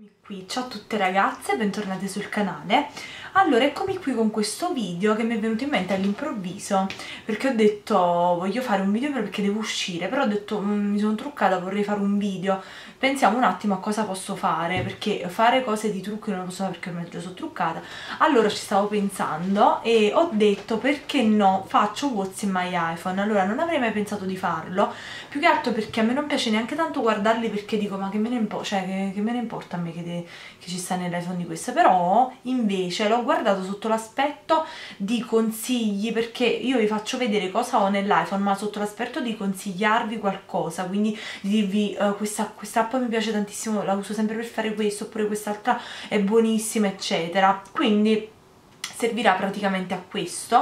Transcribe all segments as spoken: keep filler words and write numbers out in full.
Qui, ciao a tutte ragazze, bentornate sul canale. Allora, eccomi qui con questo video che mi è venuto in mente all'improvviso, perché ho detto voglio fare un video perché devo uscire, però ho detto mi sono truccata, vorrei fare un video, pensiamo un attimo a cosa posso fare, perché fare cose di trucco non lo posso fare perché ormai già sono truccata. Allora ci stavo pensando e ho detto perché no, faccio What's in my iPhone. Allora non avrei mai pensato di farlo, più che altro perché a me non piace neanche tanto guardarli, perché dico ma che me ne importa, cioè che, che me ne importa a me che, de, che ci sta nell'iPhone di questa. Però invece l'ho guardato sotto l'aspetto di consigli, perché io vi faccio vedere cosa ho nell'iPhone ma sotto l'aspetto di consigliarvi qualcosa, quindi di dirvi uh, questa app mi piace tantissimo, la uso sempre per fare questo, oppure quest'altra è buonissima eccetera. Quindi servirà praticamente a questo,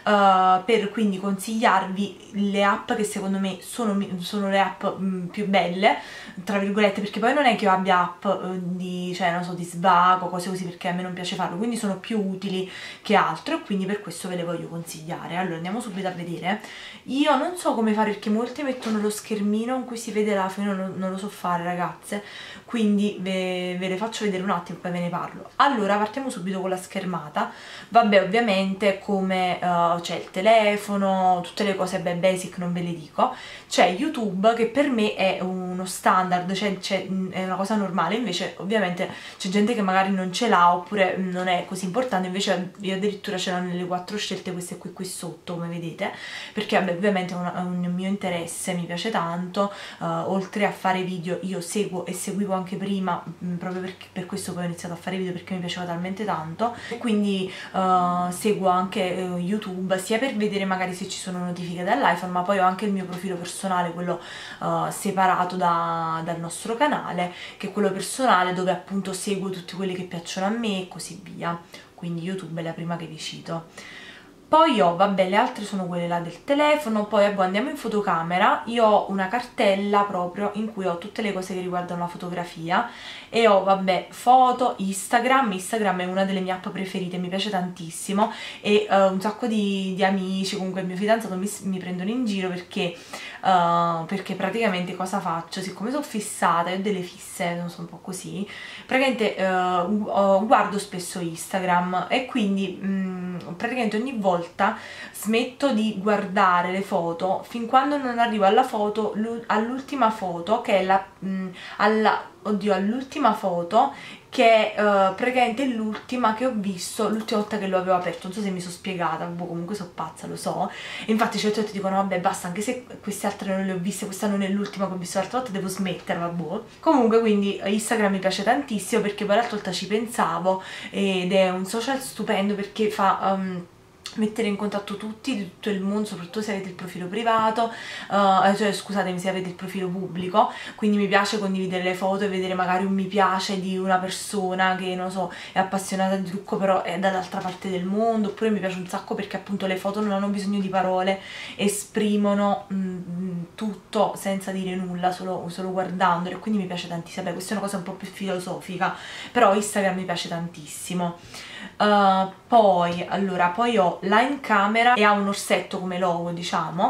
uh, per quindi consigliarvi le app che secondo me sono, sono le app mh, più belle, tra virgolette, perché poi non è che io abbia app uh, di, cioè, non so, di svago, cose così, perché a me non piace farlo, quindi sono più utili che altro e quindi per questo ve le voglio consigliare. Allora andiamo subito a vedere. Io non so come fare perché molti mettono lo schermino in cui si vede la fine, non, non lo so fare ragazze, quindi ve, ve le faccio vedere un attimo e poi ve ne parlo. Allora partiamo subito con la schermata. Vabbè, ovviamente come uh, c'è il telefono, tutte le cose beh, basic non ve le dico, c'è YouTube che per me è uno standard, cioè, cioè, è una cosa normale, invece ovviamente c'è gente che magari non ce l'ha oppure non è così importante, invece io addirittura ce l'ho nelle quattro scelte, queste qui qui sotto come vedete, perché vabbè, ovviamente è un, è un mio interesse, mi piace tanto, uh, oltre a fare video io seguo e seguivo anche prima, mh, proprio perché, per questo poi ho iniziato a fare video perché mi piaceva talmente tanto, e quindi Uh, seguo anche uh, YouTube sia per vedere magari se ci sono notifiche dall'iPhone, ma poi ho anche il mio profilo personale, quello uh, separato da, dal nostro canale, che è quello personale dove appunto seguo tutti quelli che piacciono a me e così via, quindi YouTube è la prima che vi cito. Poi ho, vabbè, le altre sono quelle là del telefono. Poi vabbè, andiamo in fotocamera. Io ho una cartella proprio in cui ho tutte le cose che riguardano la fotografia e ho, vabbè, foto, Instagram. Instagram è una delle mie app preferite, mi piace tantissimo e uh, un sacco di, di amici, comunque il mio fidanzato mi, mi prendono in giro perché, uh, perché praticamente cosa faccio? Siccome sono fissata, io ho delle fisse, non so, un po' così, praticamente uh, guardo spesso Instagram e quindi mh, praticamente ogni volta smetto di guardare le foto fin quando non arrivo alla foto, all'ultima foto che è la mh, alla, oddio, all'ultima foto che è uh, praticamente l'ultima che ho visto l'ultima volta che lo avevo aperto. Non so se mi sono spiegata, boh, comunque sono pazza, lo so. E infatti certe volte dicono vabbè basta, anche se queste altre non le ho viste, questa non è l'ultima che ho visto l'altra volta, devo smettere, vabbè. Comunque quindi Instagram mi piace tantissimo perché poi l'altra volta ci pensavo ed è un social stupendo perché fa um, mettere in contatto tutti di tutto il mondo, soprattutto se avete il profilo privato, uh, cioè scusatemi, se avete il profilo pubblico, quindi mi piace condividere le foto e vedere magari un mi piace di una persona che non so è appassionata di trucco però è dall'altra parte del mondo, oppure mi piace un sacco perché appunto le foto non hanno bisogno di parole, esprimono mh, tutto senza dire nulla, solo, solo guardandole, quindi mi piace tantissimo. Beh, questa è una cosa un po' più filosofica, però Instagram mi piace tantissimo. Uh, poi allora poi ho Line Camera e ha un orsetto come logo, diciamo,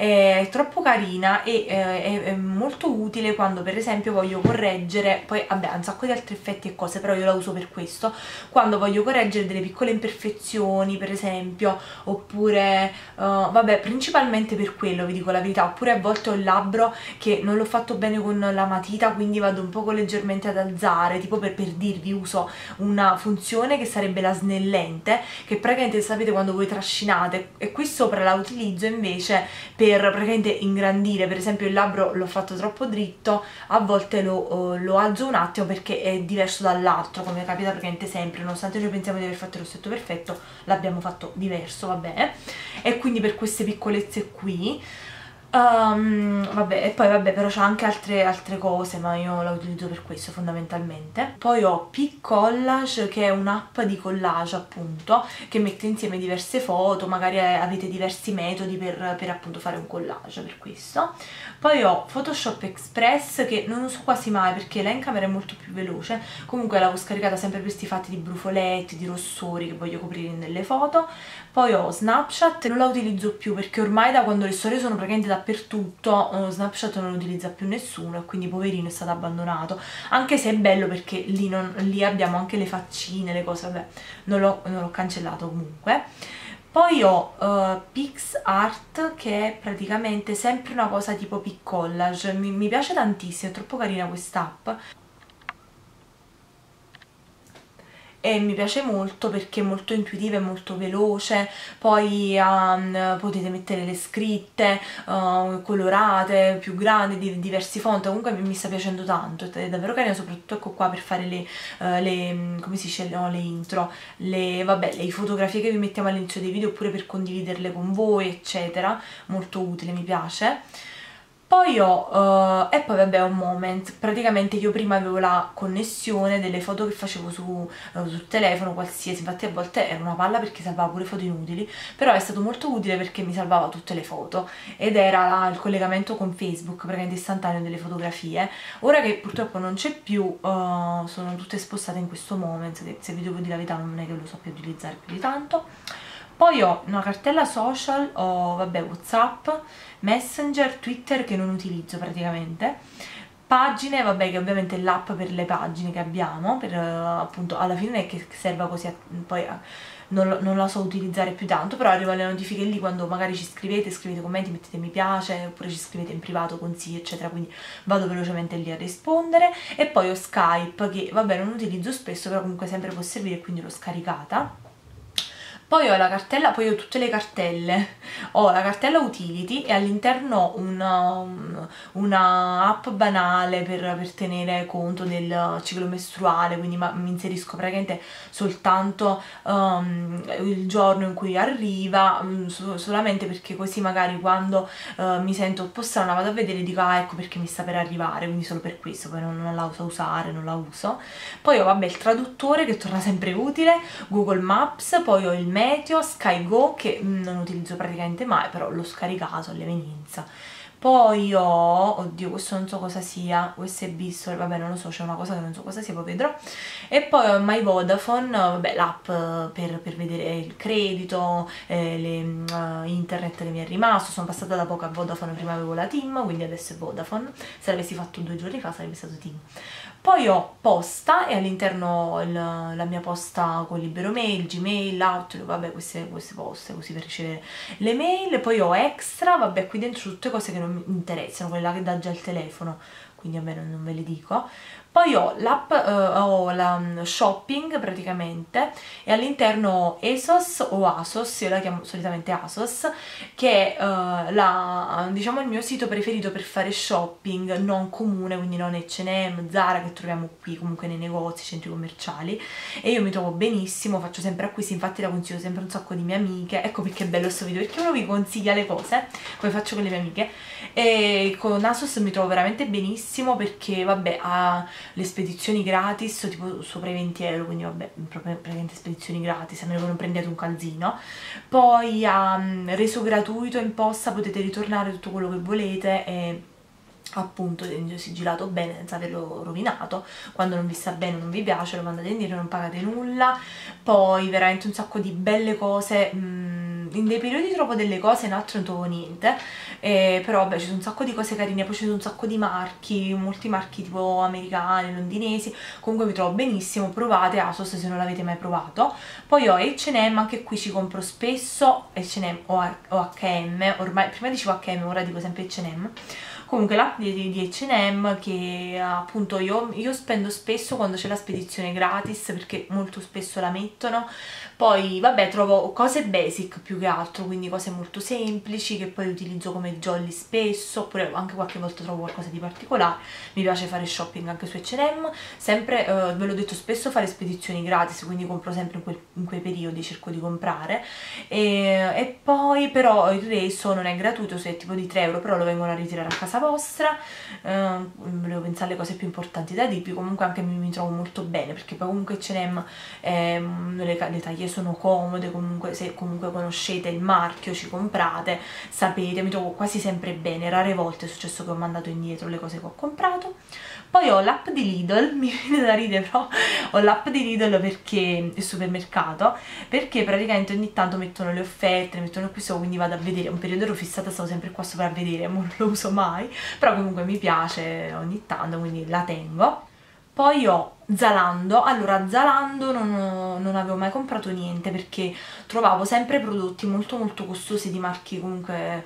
è troppo carina e eh, è, è molto utile quando per esempio voglio correggere, poi vabbè ha un sacco di altri effetti e cose, però io la uso per questo, quando voglio correggere delle piccole imperfezioni per esempio, oppure uh, vabbè principalmente per quello, vi dico la verità, oppure a volte ho il labbro che non l'ho fatto bene con la matita, quindi vado un poco leggermente ad alzare, tipo per, per dirvi uso una funzione che sarebbe la snellente, che praticamente sapete quando voi trascinate, e qui sopra la utilizzo invece per praticamente ingrandire, per esempio il labbro l'ho fatto troppo dritto, a volte lo, lo alzo un attimo perché è diverso dall'altro, come capita praticamente sempre, nonostante noi pensiamo di aver fatto il rossetto perfetto, l'abbiamo fatto diverso, vabbè, e quindi per queste piccolezze qui. Um, vabbè, e poi vabbè, però c'ho anche altre, altre cose, ma io la utilizzo per questo fondamentalmente. Poi ho Pic-Collage, che è un'app di collage appunto, che mette insieme diverse foto, magari avete diversi metodi per, per appunto fare un collage, per questo. Poi ho Photoshop Express, che non uso quasi mai perché la in camera è molto più veloce, comunque l'avevo scaricata sempre per questi fatti di brufoletti, di rossori che voglio coprire nelle foto. Poi ho Snapchat, non la utilizzo più perché ormai da quando le storie sono praticamente da dappertutto, uh, Snapchat non lo utilizza più nessuno e quindi poverino è stato abbandonato, anche se è bello perché lì, non, lì abbiamo anche le faccine, le cose, vabbè, non l'ho cancellato comunque. Poi ho uh, PixArt, che è praticamente sempre una cosa tipo Piccollage, mi, mi piace tantissimo, è troppo carina quest'app. E mi piace molto perché è molto intuitiva e molto veloce, poi um, potete mettere le scritte uh, colorate, più grandi, di diversi font, comunque mi sta piacendo tanto, è davvero carina, soprattutto ecco qua per fare le, uh, le come si dice, no, le intro, le, vabbè, le fotografie che vi mettiamo all'inizio dei video oppure per condividerle con voi, eccetera, molto utile, mi piace. Poi ho, uh, e poi vabbè, ho Moment, praticamente io prima avevo la connessione delle foto che facevo su, uh, sul telefono qualsiasi, infatti a volte era una palla perché salvava pure foto inutili, però è stato molto utile perché mi salvava tutte le foto ed era la, il collegamento con Facebook, praticamente istantaneo delle fotografie. Ora che purtroppo non c'è più, uh, sono tutte spostate in questo Moment, che se vi devo dire la verità non è che lo so più utilizzare più di tanto. Poi ho una cartella social, ho vabbè WhatsApp, Messenger, Twitter che non utilizzo praticamente, pagine, vabbè che ovviamente è l'app per le pagine che abbiamo, per uh, appunto alla fine non è che serva così, a, poi uh, non, non la so utilizzare più tanto, però arrivano le notifiche lì quando magari ci scrivete, scrivete commenti, mettete mi piace, oppure ci scrivete in privato consigli eccetera, quindi vado velocemente lì a rispondere. E poi ho Skype che vabbè non utilizzo spesso, però comunque sempre può servire, quindi l'ho scaricata. Poi ho la cartella, poi ho tutte le cartelle, ho la cartella utility e all'interno una, una app banale per, per tenere conto del ciclo mestruale, quindi ma, mi inserisco praticamente soltanto um, il giorno in cui arriva, um, so, solamente perché così magari quando uh, mi sento un po' strana vado a vedere e dico ah ecco perché mi sta per arrivare, quindi solo per questo, poi non, non la uso usare, non la uso. Poi ho vabbè il traduttore che torna sempre utile, Google Maps, poi ho il Meteo, SkyGo che non utilizzo praticamente mai, però l'ho scaricato all'evenienza. Poi ho, oddio questo non so cosa sia, U S B store, vabbè non lo so, c'è una cosa che non so cosa sia, poi vedrò. E poi ho My Vodafone, vabbè l'app per, per vedere il credito, eh, le, uh, internet che mi è rimasto, sono passata da poco a Vodafone, prima avevo la TIM, quindi adesso è Vodafone, se l'avessi fatto due giorni fa sarebbe stato TIM. Poi ho posta e all'interno la mia posta con libero mail, Gmail, Outlook, vabbè queste, queste poste così per ricevere le mail. Poi ho extra, vabbè qui dentro tutte cose che non mi interessano, quelle là che dà già il telefono, quindi a me non, non ve le dico. Poi ho l'app, uh, ho la um, shopping praticamente e all'interno ho ASOS o ASOS, io la chiamo solitamente ASOS, che è uh, la, diciamo il mio sito preferito per fare shopping non comune, quindi non acca e emme, Zara che troviamo qui comunque nei negozi, centri commerciali, e io mi trovo benissimo, faccio sempre acquisti, infatti la consiglio sempre un sacco di mie amiche, ecco perché è bello questo video, perché uno vi consiglia le cose, come faccio con le mie amiche, e con ASOS mi trovo veramente benissimo perché vabbè ha le spedizioni gratis tipo sopra i venti euro, quindi vabbè praticamente spedizioni gratis a meno che non prendete un calzino. Poi ha um, reso gratuito in posta, potete ritornare tutto quello che volete e appunto sigillato bene senza averlo rovinato, quando non vi sta bene, non vi piace, lo mandate indietro, non pagate nulla. Poi veramente un sacco di belle cose, mm, in dei periodi trovo delle cose, in altri non trovo niente, eh, però vabbè ci sono un sacco di cose carine, poi ci sono un sacco di marchi, molti marchi tipo americani, londinesi, comunque mi trovo benissimo, provate ASOS se non l'avete mai provato. Poi ho acca e emme, anche qui ci compro spesso acca e emme o acca e emme, ormai prima dicevo acca e emme, ora dico sempre acca e emme. Comunque l'app di, di acca e emme che appunto io, io spendo spesso quando c'è la spedizione gratis perché molto spesso la mettono. Poi vabbè trovo cose basic più che altro, quindi cose molto semplici che poi utilizzo come jolly spesso, oppure anche qualche volta trovo qualcosa di particolare. Mi piace fare shopping anche su acca e emme, sempre eh, ve l'ho detto spesso fare spedizioni gratis, quindi compro sempre in, quel, in quei periodi, cerco di comprare. E, e poi però il reso non è gratuito, se è tipo di tre euro, però lo vengono a ritirare a casa vostra. Eh, volevo pensare alle cose più importanti da dirvi, comunque anche mi, mi trovo molto bene perché poi comunque acca e emme eh, le, le taglie sono comode, comunque se comunque conoscete conoscete il marchio, ci comprate, sapete, mi trovo quasi sempre bene, rare volte è successo che ho mandato indietro le cose che ho comprato. Poi ho l'app di Lidl, mi viene da ridere però ho l'app di Lidl perché il supermercato, perché praticamente ogni tanto mettono le offerte, mettono questo, quindi vado a vedere. Un periodo ero fissata, stavo sempre qua sopra a vedere, ma non lo uso mai, però comunque mi piace ogni tanto, quindi la tengo. Poi ho Zalando. Allora, Zalando non, ho, non avevo mai comprato niente perché trovavo sempre prodotti molto molto costosi di marchi comunque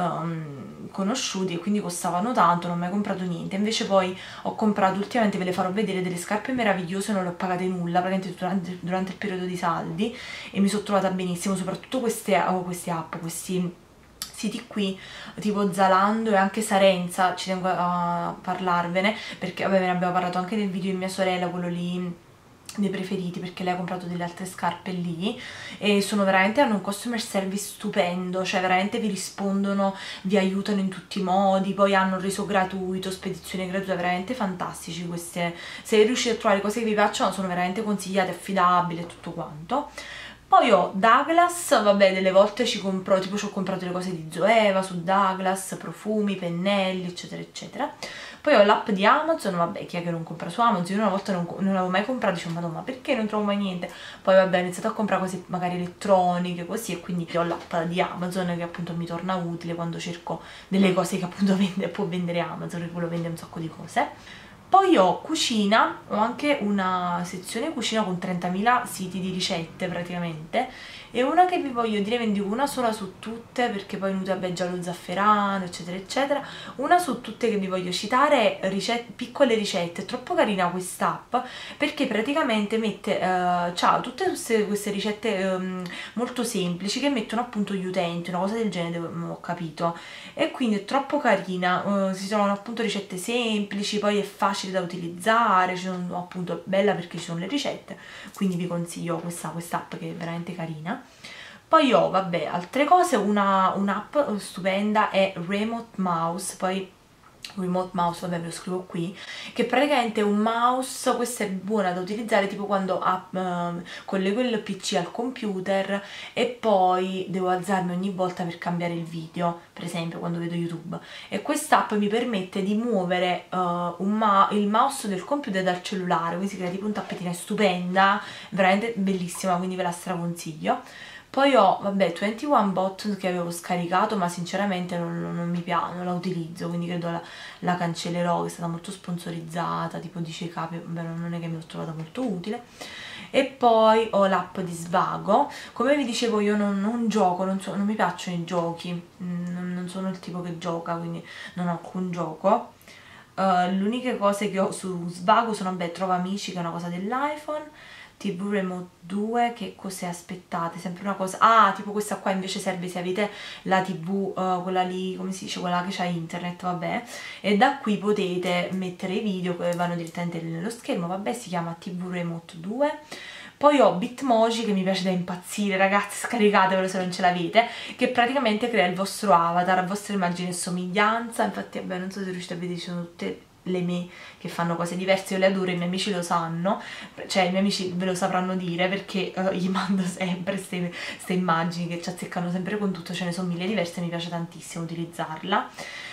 um, conosciuti e quindi costavano tanto, non ho mai comprato niente. Invece poi ho comprato, ultimamente ve le farò vedere, delle scarpe meravigliose, non le ho pagate nulla praticamente durante, durante il periodo di saldi e mi sono trovata benissimo, soprattutto queste, oh, queste app, questi siti qui tipo Zalando e anche Sarenza, ci tengo a parlarvene perché vabbè, ve ne abbiamo parlato anche nel video di mia sorella, quello lì dei preferiti, perché lei ha comprato delle altre scarpe lì e sono veramente, hanno un customer service stupendo, cioè veramente vi rispondono, vi aiutano in tutti i modi, poi hanno reso gratuito, spedizione gratuita, veramente fantastici queste. Se riuscite a trovare cose che vi piacciono sono veramente consigliate, affidabili e tutto quanto. Poi ho Douglas, vabbè, delle volte ci compro, tipo ci ho comprato le cose di Zoeva su Douglas, profumi, pennelli, eccetera eccetera. Poi ho l'app di Amazon, vabbè, chi è che non compra su Amazon? Io una volta non, non avevo mai comprato, dicevo, madonna, ma perché non trovo mai niente? Poi vabbè, ho iniziato a comprare cose magari elettroniche, così, e quindi ho l'app di Amazon che appunto mi torna utile quando cerco delle cose che appunto vende, può vendere Amazon, che quello vende un sacco di cose. Poi ho cucina, ho anche una sezione cucina con trentamila siti di ricette praticamente, e una che vi voglio dire, ve ne dico una sola su tutte perché poi nutre vabbè già lo zafferano eccetera eccetera, una su tutte che vi voglio citare è ricette, piccole ricette. È troppo carina quest'app perché praticamente mette, uh, ciao, tutte queste, queste ricette um, molto semplici che mettono appunto gli utenti, una cosa del genere ho capito, e quindi è troppo carina, uh, si trovano appunto ricette semplici, poi è facile da utilizzare, ci sono, appunto, bella perché ci sono le ricette, quindi vi consiglio questa quest'app che è veramente carina. Poi ho, vabbè, altre cose, una un'app stupenda è Remote Mouse, poi Remote Mouse, vabbè, ve lo scrivo qui, che praticamente è un mouse, questa è buona da utilizzare tipo quando uh, collego il P C al computer e poi devo alzarmi ogni volta per cambiare il video, per esempio quando vedo YouTube, e quest'app mi permette di muovere uh, un ma il mouse del computer dal cellulare, quindi si crea tipo un tappetino, è stupenda, veramente bellissima, quindi ve la straconsiglio. Poi ho, vabbè, ventuno Button che avevo scaricato, ma sinceramente non, non, non mi piace, non la utilizzo, quindi credo la, la cancellerò, che è stata molto sponsorizzata, tipo dice capi, vabbè, non è che mi ho trovata molto utile. E poi ho l'app di Svago. Come vi dicevo io non, non gioco, non, so, non mi piacciono i giochi, non, non sono il tipo che gioca, quindi non ho alcun gioco. Uh, l'unica cosa che ho su Svago sono, vabbè, Trova Amici, che è una cosa dell'iPhone, T V Remote due, che cos'è? Aspettate, sempre una cosa, ah, tipo questa qua invece serve se avete la tv, uh, quella lì, come si dice, quella che c'ha internet, vabbè, e da qui potete mettere i video che vanno direttamente nello schermo, vabbè, si chiama T V Remote due. Poi ho Bitmoji, che mi piace da impazzire, ragazzi, scaricatevelo se non ce l'avete, che praticamente crea il vostro avatar, a vostra immagine e somiglianza. Infatti, vabbè, non so se riuscite a vedere, ci sono tutte le me che fanno cose diverse, io le adoro, i miei amici lo sanno, cioè i miei amici ve lo sapranno dire perché uh, gli mando sempre queste immagini che ci azzeccano sempre con tutto, ce ne sono mille diverse, mi piace tantissimo utilizzarla.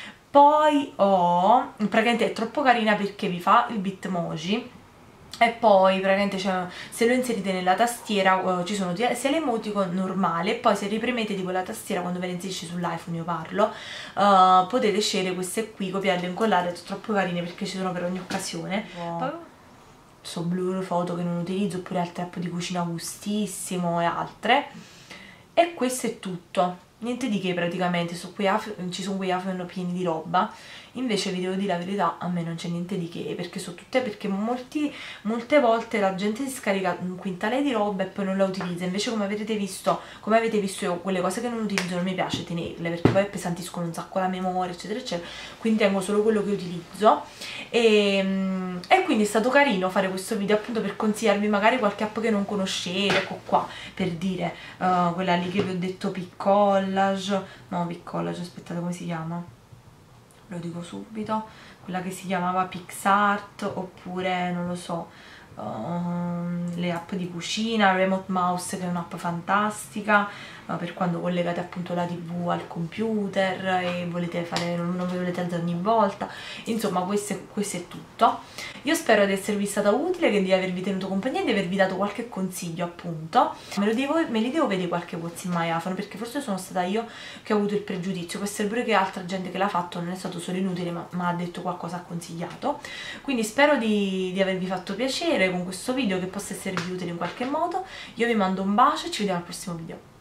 Poi ho, praticamente è troppo carina perché vi fa il Bitmoji, e poi praticamente, cioè, se lo inserite nella tastiera uh, ci sono sia l'emoticon normale, e poi se ripremete tipo la tastiera quando ve la inserisci sull'iPhone, io parlo, uh, potete scegliere queste qui, copiarle e incollarle, sono troppo carine perché ci sono per ogni occasione. Wow. Poi so Blur, foto che non utilizzo, oppure altre app di cucina gustissimo e altre, e questo è tutto, niente di che praticamente. Su quei ci sono quei iPhone pieni di roba. Invece vi devo dire la verità, a me non c'è niente di che, perché so tutte, perché molti, molte volte la gente si scarica un quintale di roba e poi non la utilizza. Invece, come avete visto, come avete visto io, quelle cose che non utilizzo non mi piace tenerle, perché poi appesantiscono un sacco la memoria, eccetera eccetera, quindi tengo solo quello che utilizzo. E, e quindi è stato carino fare questo video appunto per consigliarvi magari qualche app che non conoscete, ecco qua, per dire, uh, quella lì che vi ho detto, Piccollage, no, Piccollage, aspettate, come si chiama? Lo dico subito, quella che si chiamava PixArt, oppure non lo so, um, le app di cucina, Remote Mouse che è un'app fantastica, uh, per quando collegate appunto la tv al computer e volete fare, non, non vi volete alzare ogni volta. Insomma, questo è, questo è tutto. Io spero di esservi stata utile, che di avervi tenuto compagnia e di avervi dato qualche consiglio appunto. Me, lo devo, me li devo vedere qualche What's in my iPhone, perché forse sono stata io che ho avuto il pregiudizio, può essere pure che altra gente che l'ha fatto non è stato solo inutile, ma mi ha detto qualcosa, ha consigliato. Quindi spero di, di avervi fatto piacere con questo video, che possa esservi utile in qualche modo. Io vi mando un bacio e ci vediamo al prossimo video.